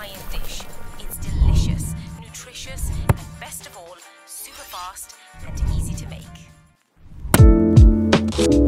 Hawaiian dish. It's delicious, nutritious, and best of all, super fast and easy to make.